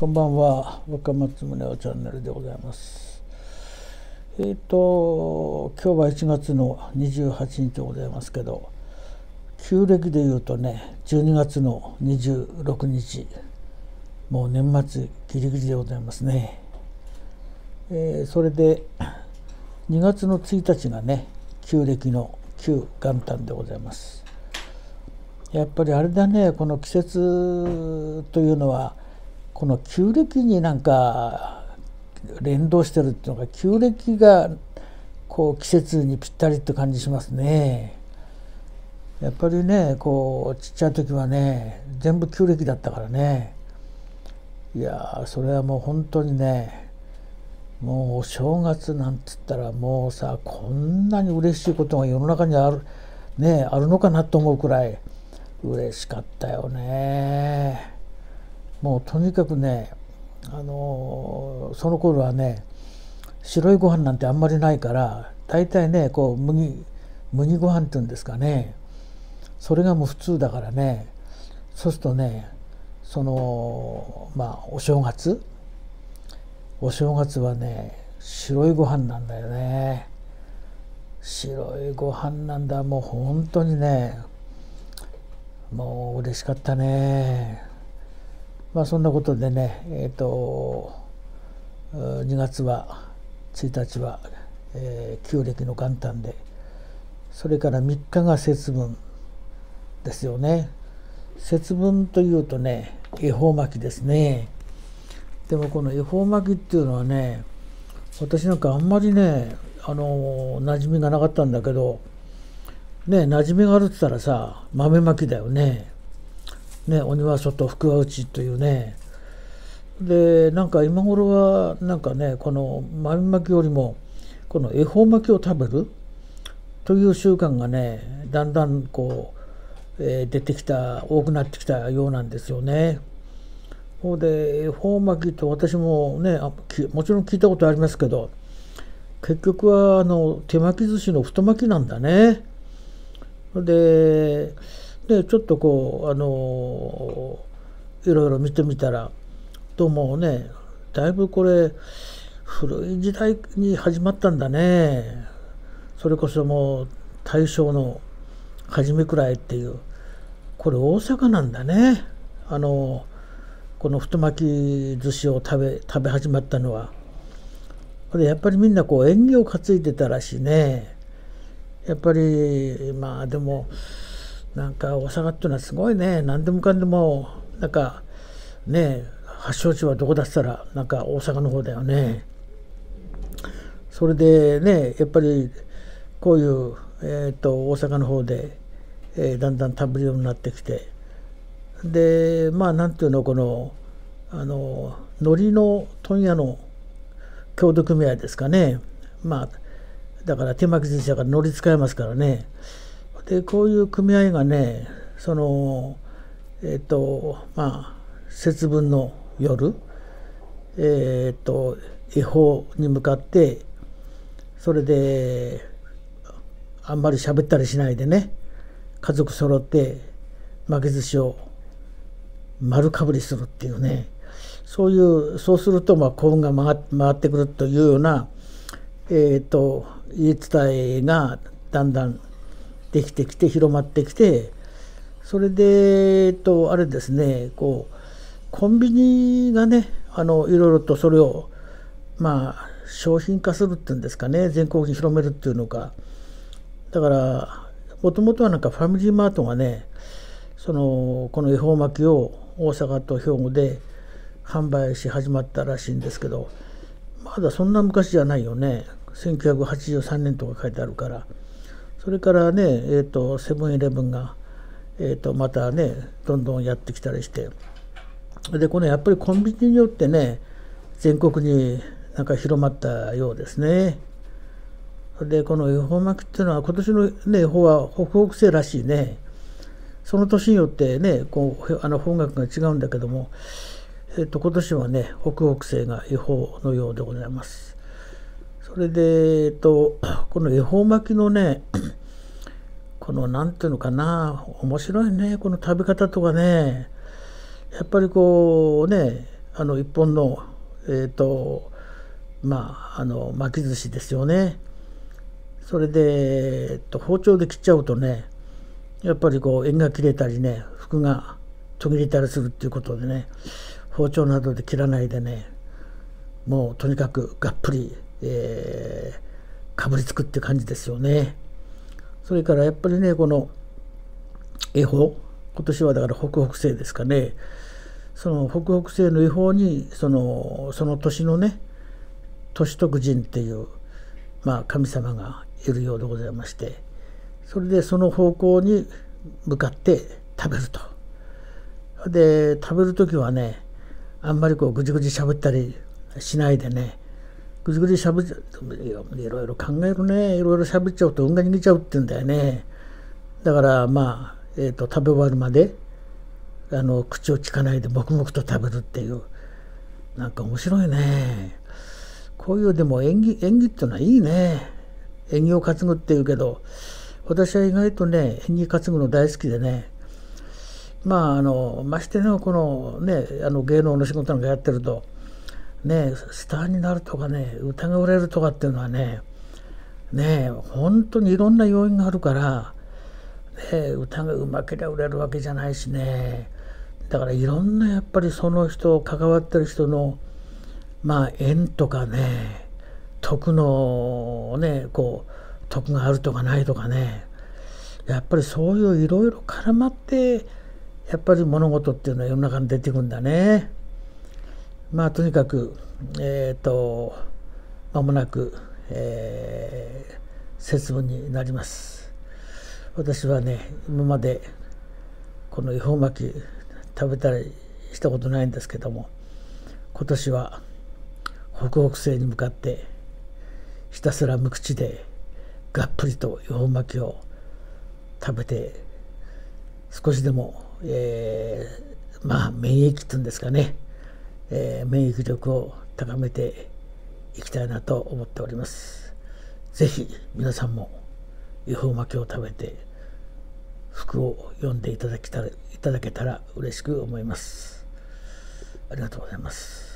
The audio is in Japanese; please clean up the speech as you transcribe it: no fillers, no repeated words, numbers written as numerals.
こんばんは、若松宗男チャンネルでございます。今日は1月の28日でございますけど、旧暦でいうとね、12月の26日、もう年末ギリギリでございますね。それで2月の1日がね、旧暦の旧元旦でございます。やっぱりあれだね、この季節というのはこの旧暦になんか連動してるっていうのが、旧暦がこう季節にぴったりって感じしますね。やっぱりね、こうちっちゃい時はね、全部旧暦だったからね。いやそれはもう本当にね、もうお正月なんつったらもうさ、こんなに嬉しいことが世の中にあるのかなと思うくらい嬉しかったよね。もうとにかくね、その頃はね、白いご飯なんてあんまりないから、大体ね、こう麦ご飯っていうんですかね、それがもう普通だからね。そうするとね、お正月はね、白いご飯なんだよね。白いご飯なんだ。もう本当にね、もう嬉しかったね。そんなことでね、2月は1日は、旧暦の元旦で、それから3日が節分ですよね。節分というとね、恵方巻きですね。でもこの恵方巻きっていうのはね、私なんかあんまりね、馴染みがなかったんだけどね、馴染みがあるって言ったらさ、豆巻きだよね。鬼は外福は内というね。でなんか今頃はなんかね、この豆巻きよりもこの恵方巻きを食べるという習慣がね、だんだんこう、多くなってきたようなんですよね。ほうで恵方巻きと私もね、もちろん聞いたことありますけど、結局は手巻き寿司の太巻きなんだね。でちょっとこういろいろ見てみたら、どうもね、だいぶこれ古い時代に始まったんだね。それこそもう大正の初めくらいっていう、これ大阪なんだね。この太巻き寿司を食べ始まったのは。でやっぱりみんなこう縁起を担いでたらしいね。やっぱりでもなんか大阪っていうのはすごいね。何でもかんでもなんかね、発祥地はどこだったらなんか大阪の方だよね。それでね、やっぱりこういう、大阪の方で、だんだん食べるようになってきて、でなんていうの、この海苔の問屋の協同組合ですかね。だから手巻き寿司だから海苔使いますからね。でこういう組合がね、節分の夜、恵方に向かって、それであんまり喋ったりしないでね、家族揃って巻き寿司を丸かぶりするっていうね、そうすると幸運が回ってくるというような、言い伝えがだんだんできてきて広まってきて、それであれですね、こうコンビニがね、いろいろとそれを商品化するっていうんですかね、全国に広めるっていうのか。だからもともとはなんかファミリーマートがね、この恵方巻きを大阪と兵庫で販売し始まったらしいんですけど、まだそんな昔じゃないよね。1983年とか書いてあるから。それからね、セブンイレブンが、またねどんどんやってきたりして、でこのやっぱりコンビニによってね、全国になんか広まったようですね。でこの恵方巻きっていうのは、今年のね恵方は北北西らしいね。その年によってね、こう方角が違うんだけども、今年はね北北西が恵方のようでございます。それでこの恵方巻きのね、このなんていうのかな、面白いね、この食べ方とかね。やっぱりこうね、 一本の巻き寿司ですよね。それで、包丁で切っちゃうとね、やっぱりこう縁が切れたりね、服が途切れたりするっていうことでね、包丁などで切らないでね、もうとにかくがっぷり、かぶりつくって感じですよね。それからやっぱりね、この恵方、今年はだから北北西ですかね。その北北西の恵方にその年のね、歳徳神っていう、神様がいるようでございまして、それでその方向に向かって食べると。で食べる時はね、あんまりこうぐじぐじしゃべったりしないでね、ぐじぐじしゃべっちゃう、いろいろ考えるね、いろいろしゃべっちゃうと運が逃げちゃうって言うんだよね。だから食べ終わるまで口をつかないで黙々と食べるっていう、なんか面白いね。こういうでも縁起っていうのはいいね。縁起を担ぐっていうけど、私は意外とね縁起担ぐの大好きでね、ましてね、このね芸能の仕事なんかやってるとね、スターになるとかね、歌が売れるとかっていうのはね、本当にいろんな要因があるから、歌がうまければ売れるわけじゃないしね。だからいろんなやっぱりその人関わってる人の縁とかね、徳のねこう徳があるとかないとかね、やっぱりそういういろいろ絡まってやっぱり物事っていうのは世の中に出てくるんだね。とにかく間もなく、節分になります。私はね、今までこの恵方巻き食べたりしたことないんですけども、今年は北北西に向かってひたすら無口でがっぷりと恵方巻きを食べて、少しでも、免疫っていうんですかね、免疫力を高めていきたいなと思っております。ぜひ皆さんも恵方巻きを食べて福を読んでいただけたら嬉しく思います。ありがとうございます。